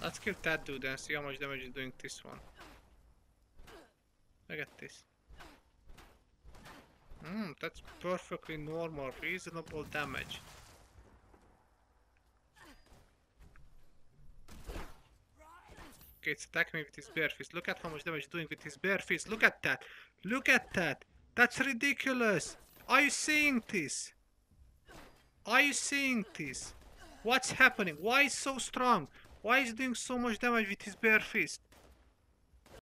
Let's kill that dude and see how much damage is doing this one. Look at this. That's perfectly normal, reasonable damage. Okay, it's attacking me with his bare fist. Look at how much damage it's doing with his bare fist. Look at that. Look at that. That's ridiculous. Are you seeing this? Are you seeing this? What's happening? Why is so strong? Why is doing so much damage with his bare fist?